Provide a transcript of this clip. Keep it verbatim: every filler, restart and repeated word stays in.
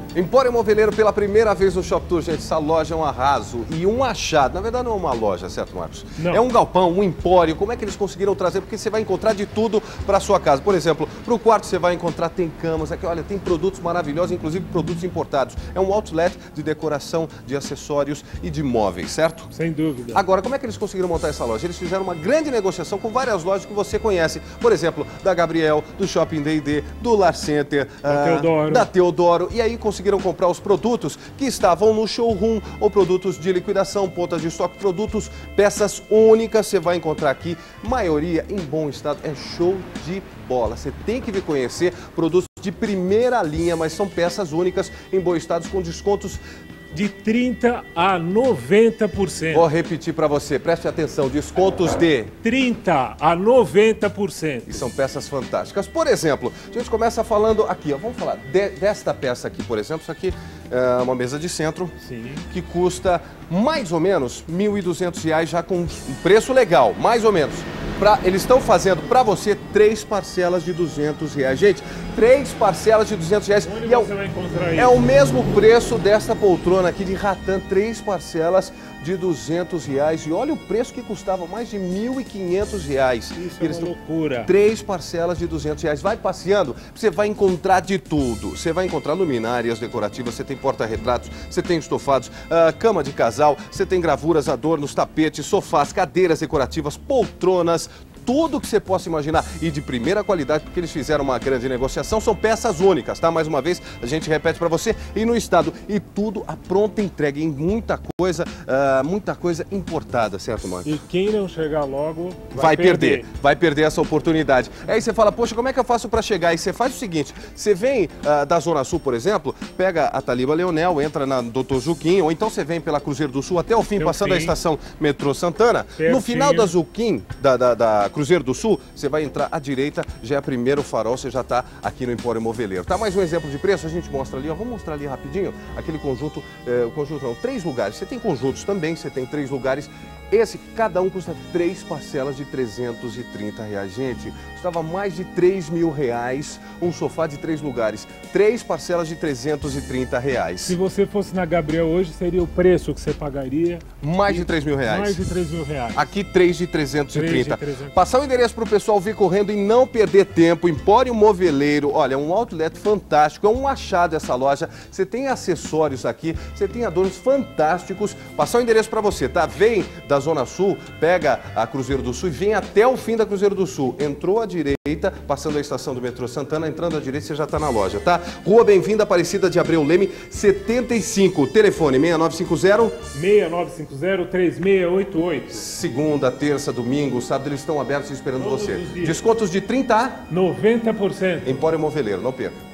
Empório Moveleiro pela primeira vez no Shop Tour, gente. Essa loja é um arraso e um achado. Na verdade não é uma loja, certo, Marcos? Não. É um galpão, um empório. Como é que eles conseguiram trazer? Porque você vai encontrar de tudo para sua casa. Por exemplo, para o quarto você vai encontrar, tem camas. Aqui, olha, tem produtos maravilhosos, inclusive produtos importados. É um outlet de decoração, de acessórios e de móveis, certo? Sem dúvida. Agora, como é que eles conseguiram montar essa loja? Eles fizeram uma grande negociação com várias lojas que você conhece. Por exemplo, da Gabriel, do Shopping D e D, do Lar Center, da, ah, Teodoro. da Teodoro. E aí conseguiram comprar os produtos que estavam no showroom, ou produtos de liquidação, pontas de estoque, produtos, peças únicas. Você vai encontrar aqui, maioria em bom estado. É show de bola. Você tem que vir conhecer produtos de primeira linha, mas são peças únicas em bom estado, com descontos de trinta a noventa por cento. Vou repetir para você, preste atenção, descontos de trinta a noventa por cento. E são peças fantásticas. Por exemplo, a gente começa falando aqui, ó, vamos falar de, desta peça aqui, por exemplo. Isso aqui é uma mesa de centro. Sim. Que custa mais ou menos mil e duzentos reais, já com um preço legal, mais ou menos. Pra, eles estão fazendo para você três parcelas de duzentos reais. Gente, três parcelas de duzentos reais. Onde e você é o, vai encontrar isso? É o mesmo preço dessa poltrona aqui de ratã, três parcelas de duzentos reais. E olha o preço que custava, mais de mil e quinhentos reais. Isso eles é uma loucura. Três parcelas de duzentos reais. Vai passeando, você vai encontrar de tudo. Você vai encontrar luminárias decorativas, você tem porta-retratos, você tem estofados, uh, cama de casal, você tem gravuras, adornos, tapetes, sofás, cadeiras decorativas, poltronas, tudo que você possa imaginar e de primeira qualidade, porque eles fizeram uma grande negociação. São peças únicas, tá? Mais uma vez, a gente repete para você, e no estado. E tudo a pronta entrega, em muita coisa, uh, muita coisa importada, certo, Marcos? E quem não chegar logo vai, vai perder. perder. Vai perder essa oportunidade. Aí você fala, poxa, como é que eu faço para chegar? E você faz o seguinte, você vem uh, da Zona Sul, por exemplo, pega a Taliba Leonel, entra na doutor Juquim, ou então você vem pela Cruzeiro do Sul até o fim, até passando fim. a estação Metrô Santana. Pertinho. No final da Juquim, da, da, da Cruzeiro do Sul, você vai entrar à direita, já é primeiro farol, você já está aqui no Empório Moveleiro. Tá, mais um exemplo de preço, a gente mostra ali, ó, vamos mostrar ali rapidinho, aquele conjunto, é, o conjunto não, três lugares, você tem conjuntos também, você tem três lugares, esse, cada um custa três parcelas de trezentos e trinta reais, gente, custava mais de três mil reais, um sofá de três lugares, três parcelas de trezentos e trinta reais. Se você fosse na Gabriel hoje, seria o preço que você pagaria? Mais de três mil reais. Mais de três mil reais. Aqui três de trezentos e trinta. trezentos. Passar o endereço para o pessoal vir correndo e não perder tempo. Empório Moveleiro, olha, é um outlet fantástico, é um achado essa loja. Você tem acessórios aqui, você tem adornos fantásticos. Passar o endereço para você, tá? Vem da Zona Sul, pega a Cruzeiro do Sul e vem até o fim da Cruzeiro do Sul. Entrou à direita, passando a estação do metrô Santana, entrando à direita você já está na loja, tá? Rua Bem-vinda, Aparecida de Abreu Leme, setenta e cinco. Telefone seis nove cinco zero, seis nove cinco zero, três seis oito oito. Segunda, terça, domingo, sábado, eles estão abertos esperando Todos você. os dias. Descontos de trinta a noventa por cento. Empório Moveleiro, não perca.